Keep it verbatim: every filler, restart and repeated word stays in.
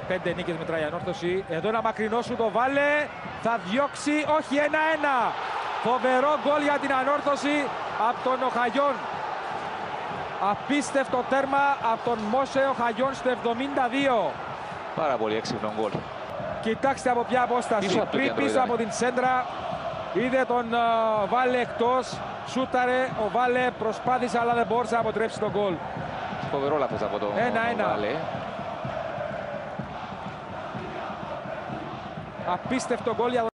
Πέντε νίκες μετράει η Ανόρθωση. Εδώ ένα μακρινό σου το βάλε. Θα διώξει, όχι, ένα-ένα. Φοβερό γκολ για την Ανόρθωση από τον Οχαγιόν. Απίστευτο τέρμα από τον Μόσε Οχαγιόν στο εβδομήντα δύο. Πάρα πολύ έξυπνο γκολ. Κοιτάξτε από ποια απόσταση. Πριν πίσω από την σέντρα. Είδε τον uh, Βάλε εκτός. Σούταρε. Ο Βάλε προσπάθησε αλλά δεν μπόρεσε να αποτρέψει τον γκολ. Φοβερό λάθος από τον Βάλε. Απίστευτο γκολ για